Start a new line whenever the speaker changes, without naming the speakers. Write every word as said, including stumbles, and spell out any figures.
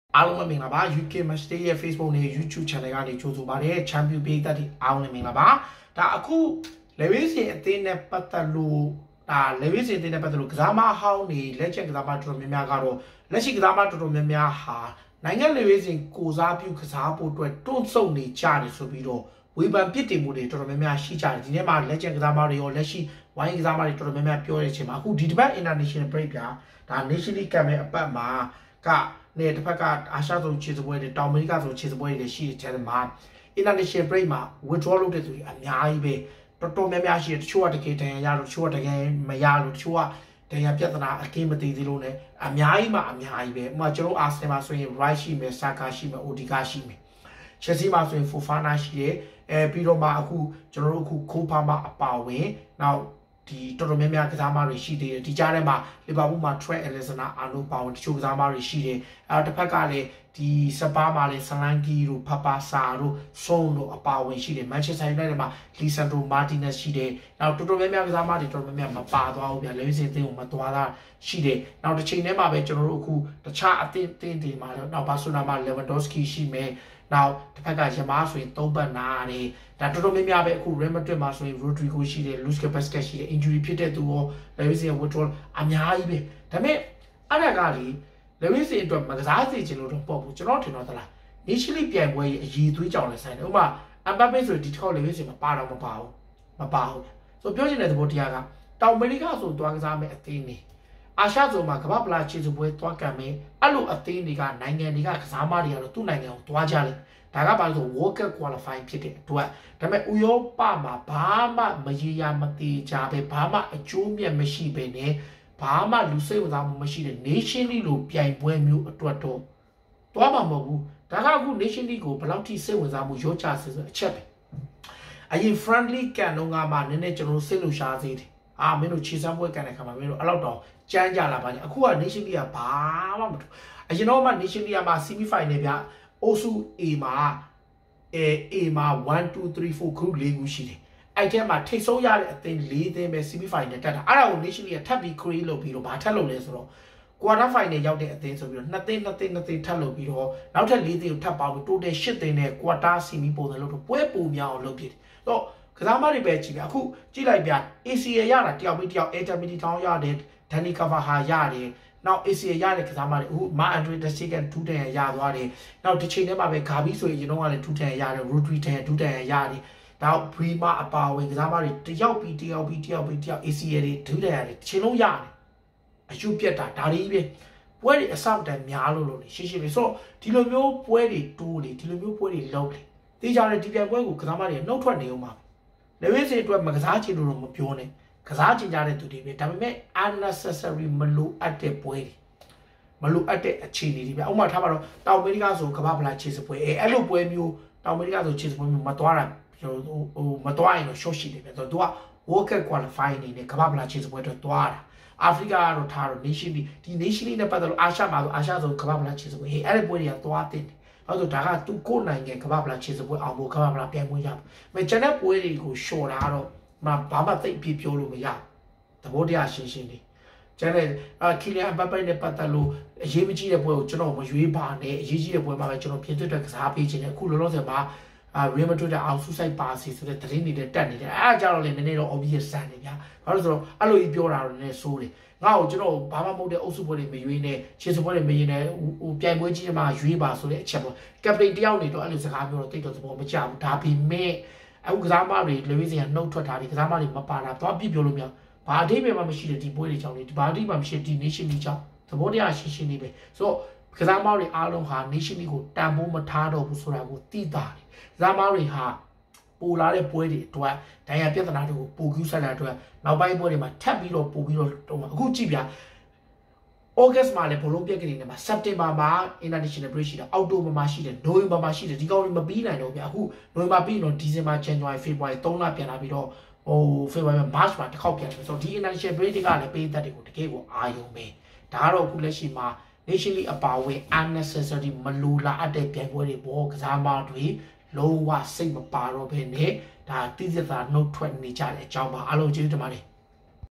အားလုံးပဲမင်္ဂလာပါ U K Matchday ရဲ့ Facebook နဲ့ YouTube Channel ကနေကြိုဆိုပါတယ် Champion ပေးသက်တွေအားလုံးမင်္ဂလာပါဒါအခု level စဉ်အသင်းနဲ့ပတ်သက်လို့ဒါ level စဉ်အသင်းနဲ့ပတ်သက်လို့ကစားမဟောင်းတွေလက်ချက် ကစားမတော်တော်များများကတော့လက်ရှိကစားမတော်တော်များများဟာနိုင်ငံ level စဉ်ကိုစားပြုကစားဖို့အတွက်တွန့်ဆုတ်နေကြတယ်ဆိုပြီးတော့ဝေဖန်ပြစ်တင်မှုတွေတော်တော်များများရှိကြတယ်ဒီနေ့မှာလက်ချက်ကစားမတွေရောလက်ရှိဝိုင်းကစားမတွေတော်တော်များများပြောတဲ့အချိန်မှာအခုဒီတစ်ပတ် International Break ကဒါ Nation League ကမဲ့အပတ်မှာကနေတစ်ဖက်ကအာရှဆုံးခြေစပွဲတွေတောင်အမေရိကဆုံးခြေစပွဲတွေရှိတဲ့ထဲမှာ International Break မှာ withdraw လုပ်တဲ့သူတွေအများကြီးပဲတော်တော်များများရှိတယ်တချို့ကတကယ်တန်ရလို့တချို့ကတကယ်မရလို့တချို့ကတန်ရပြဿနာအကင်းမသိသေးလို့ ਨੇ အများကြီးမှအများကြီးပဲဥပမာကျွန်တော် Arsenal မှာဆိုရင် Rice ရှိမယ် Saka ရှိမယ် Odegaard ရှိမယ် Chelsea မှာဆိုရင် Fofana ရှိတယ်အဲပြီးတော့မှအခုကျွန်တော်တို့အခု Copa မှာအပါဝင်နောက်ဒီတော်တော်များများကစားမတွေရှိသေးတယ်ဒီကြားထဲမှာလီဗာပူးမှာ Trent Alexander-Arnold ပါဝင်တချို့ကစားမတွေရှိတယ်အဲတစ်ဖက်ကလည်းဒီစပါးမှာလည်းဆလန်ကီတို့ဖပါစာတို့ဆုံတို့အပါဝင်ရှိတယ် Manchester United မှာ Lisandro Martinez ရှိတယ်နောက်တော်တော်များများကစားမတွေတော်တော်များများမပါသွားဘူးဗျလေစင်တင်းကိုမသွားတာရှိတယ်နောက်တစ်ချိန်ထဲမှာပဲကျွန်တော်တို့အခုတခြားအသင်းအသင်းတွေမှာနောက်ဘာဆိုနာမှာ Lewandowski ရှိမယ်နောက်တစ်ဖက်ကရမားဆိုရင်သုံးပတ်နာတယ်ဒါတော်တော်များများပဲအခု Real Madrid မှာဆိုရင် Rodrigo ရှိတယ် Lucas Vazquez ရှိတယ် injury ဖြစ်တဲ့သူရော Lewis ရဲ့ withdrawal အများကြီးပဲဒါပေမဲ့အဲ့ဒါကလေ Lewis အတွက်မကစားစေချင်လို့တော့ပေါ့ဘူးကျွန်တော်ထင်တော့သလား Nation League ပြိုင်ပွဲရဲ့အရေးသွေးကြောင်လည်းဆိုင်တယ်ဥပမာ Mbappe ဆိုဒီတစ်ခေါက် Lewis မှာပါတော့မပါဘူးမပါဘူးဆိုပြောချင်တဲ့သဘောတရားကတောင်အမေရိကဆိုသွားကစားမယ်အသင်းနေအာရှဆိုမှာကမ္ဘာပလာခြေစပွဲသွားကံမယ်အဲ့လိုအသင်းတွေကနိုင်ငံတွေကကစားမတွေကတော့သူ့နိုင်ငံကိုသွားကြတယ်ဒါကဘာလို့ဆို World Cup qualifying ဖြစ်တဲ့အတွက်ဒါပေမဲ့ဥရောပမှာဘာမှမရေရာမတိကြပဲဘာမှအကျိုးမြတ်မရှိပဲနဲ့ဘာမှလူစိတ်ဝင်စားမှုမရှိတဲ့ Nation League လိုပြိုင်ပွဲမျိုးအတွက်တော့သွားမှာမဟုတ်ဘူးဒါကအခု Nation League ကိုဘယ်လောက်ထိစိတ်ဝင်စားမှုရောချစေဆိုအချက်ပဲအရင် friendly ကန်တော့ကမှနည်းနည်းကျွန်တော်တို့စိတ်လှရှားစေတယ်အာမင်းတို့ခြေစမ်းပွဲကန်တဲ့ခါမှာမင်းတို့အဲ့လောက်တော့ကြမ်းကြလာပါနဲ့အခုက Nation League ကဘာမှမတူအရင်တော့မှ Nation League မှာ semi final ဗျအိုစု A မှာအဲ A မှာone two three four ခုလေးခုရှိတယ်အဲ့ထဲမှာထိတ်ဆုံးရတဲ့အသင်း၄သင်းပဲ semi final တက်တာအဲ့ဒါကို Nation League ကထပ်ပြီး create လုပ်ပြီးတော့ဘာထပ်လုပ်လဲဆိုတော့ quarter final ရောက်တဲ့အသင်းဆိုပြီးတော့နှစ်သင်းနှစ်သင်းနှစ်သင်းထပ်လုပ်ပြီးတော့နောက်ထပ်၄သင်းကိုထပ်ပေါင်းပြီး total ၈သင်းနဲ့ quarter semi ပုံစံလုပ်တော့ပွဲပုံများအောင်လုပ်ဖြစ်တယ်တော့ကစားမတွေပဲကြည့်ပြအခုကြည့်လိုက်ပြ A C L ရတာတယောက်ပြီးတယောက် Intermedi Town ရတယ် Danny Carvajal ရတယ်နောက် A C L ရတဲ့ကစားမတွေအခု Marc Andre ter Stegen ဒုတန်ရသွားတယ်နောက်တစ်ချိန်ထဲမှာပဲဂါဘီဆိုရင်ကျွန်တော်ကလည်းဒုတန်ရတယ် Rodri တန်ဒုတန်ရတယ်နောက် Brima အပါဝင်ကစားမတွေတယောက်ပြီးတယောက်ပြီးတယောက်ပြီးတယောက် A C L တွေဒုတန်ရတယ်တစ်ချိန်လုံးရတယ်အယူပြတ်တာဒါတွေပဲပွဲတွေအဆောက်တန်များလို့လို့ရှင်းရှင်းလေးဆိုတော့ဒီလိုမျိုးပွဲတွေတိုးလေဒီလိုမျိုးပွဲတွေလောက်လေတေးကြတဲ့ဒီပြိုင်ပွဲကိုကစားမတွေနှုတ်ထွက်နေအောင်ပါလေဝိစေအတွက်မကစားချင်လို့တော့မပြောနဲ့ကစားချင်ကြတဲ့သူတွေပဲဒါပေမဲ့ unnecessary မလိုအပ်တဲ့ပွဲတွေမလိုအပ်တဲ့အခြေအနေတွေဗျဥပမာထားပါတော့တောင်အမေရိကဆိုကမ္ဘာဖလားခြေစပွဲအဲအဲ့လိုပွဲမျိုးတောင်အမေရိကဆိုခြေစပွဲမျိုးမသွားတာဟိုမသွားရင်တော့ short ရှိတယ်ဗျဆိုတော့ तू က World Cup qualifying အနေနဲ့ကမ္ဘာဖလားခြေစပွဲအတွက်သွားတာအာဖရိကကတော့ထားတော့ Nation League ဒီ Nation League နဲ့ပတ်သက်လို့အာရှမှာဆိုအာရှဆိုကမ္ဘာဖလားခြေစပွဲဟဲ့အဲ့ဒီပွဲတွေကသွားတဲ့အဲ့ဆိုဒါက तू ကိုယ်နိုင်ငံကမ္ဘာဖလားခြေစပွဲအောင်ဖို့ကမ္ဘာဖလားပြန်ဝင်ရမယ်ကျန်တဲ့ပွဲတွေကို short တာတော့မဘာမှသိပ်ပြပြောလို့မရသဘောတရားရှင်းရှင်းလေးကျန်တဲ့အာခီလီယန်ဘပ်ပဲနဲ့ပတ်သက်လို့အရေးမကြီးတဲ့ပွဲကိုကျွန်တော်မရွေးပါနဲ့အရေးကြီးတဲ့ပွဲမှာပဲကျွန်တော်ပြင်သွင်းတဲ့ကစားပေးခြင်းနဲ့အခုလောလောဆယ်မှာအာ Real Madrid တဲ့အောင်ဆူဆိုင်ပါစီဆိုတဲ့သတင်းတွေတက်နေတယ်အဲအကြတော့လည်းနည်းနည်းတော့ obvious ဆန်နေဗျာဘာလို့ဆိုတော့အဲ့လိုကြီးပြောတာတော့နည်းနည်းဆိုးတယ်ငါ့ကိုကျွန်တော်ဘာမှမဟုတ်တဲ့အုပ်စုပွဲတွေမရွေးနဲ့ခြေစပွဲတွေမရင်နဲ့ဟိုပြိုင်ပွဲကြီးတွေမှာရွေးပါဆိုတဲ့အချက်ပေါ့ကပတိန်တယောက်နေတော့အဲ့လိုစကားပြောတော့တိတ်တော့သဘောမကျဘူးဒါပေမဲ့အခုကစားမတွေလေဝိစင်ကနှုတ်ထွက်တာဒီကစားမတွေမပါတာတော့ပြပြောလို့မရဘာအဓိပ္ပာယ်မှမရှိတဲ့ဒီပွဲတွေကြောင့်လေဒီဘာအဓိပ္ပာယ်မရှိဒီ Nation League ကြောင့်သဘောတရားရှင်းရှင်းလေးပဲဆိုတော့ကစားမတွေအားလုံးဟာ Nation League ကိုတန်ဖိုးမထားတော့ဘူးဆိုတာကိုသိတာတယ်ကစားမတွေဟာပိုလာတဲ့ပွဲတွေအတွက်ဒဏ်ရာပြဿနာတွေကိုပိုကူးဆိုင်တဲ့အတွက်နောက်ပိုင်းပွဲတွေမှာထပ်ပြီးတော့ပိုပြီးတော့အခုကြည့်ပြAugust မှာလည်းဘလုံးပြက်ကလေးနဲ့မှာ September မှာ International Break ရှိတာ October မှာရှိတယ် November မှာရှိတယ်ဒီကောင်တွေမပြီးနိုင်တော့ဗျအခု November ပြီးတော့ December January February သုံးလပြန်လာပြီးတော့ဟို February March မှာတစ်ခေါက်ပြန်တယ်ဆိုတော့ဒီ International Break တွေကလည်းပေးသက်တွေကိုတကယ်ကိုအာရုံပဲဒါကတော့အခုလက်ရှိမှာ Nation League အပါအဝင် unnecessary မလိုလားအပ်တဲ့ပြိုင်ပွဲတွေပေါ်ကစားမတွေလုံးဝစိတ်မပါတော့ဘဲနဲ့ဒါတိကျတာနှုတ်ထွက်နေကြတဲ့အကြောင်းပါအားလုံးကျေးဇူးတင်ပါတယ်